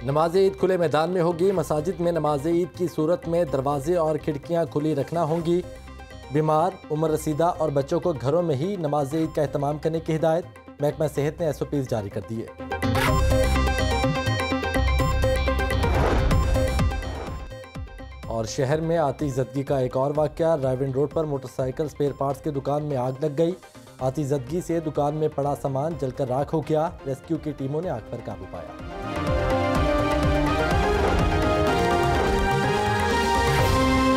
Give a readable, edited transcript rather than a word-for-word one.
नमाज ईद खुले मैदान में होगी। मसाजिद में नमाज ईद की सूरत में दरवाजे और खिड़कियां खुली रखना होंगी। बीमार, उम्र रसीदा और बच्चों को घरों में ही नमाज ईद का एहतमाम करने की हिदायत। महकमा सेहत ने SOPs जारी कर दिए। और शहर में आतिशज़दगी का एक और वाक़या। रायविंड रोड पर मोटरसाइकिल स्पेयर पार्ट्स की दुकान में आग लग गई। आतिशज़दगी से दुकान में पड़ा सामान जलकर राख हो गया। रेस्क्यू की टीमों ने आग पर काबू पाया।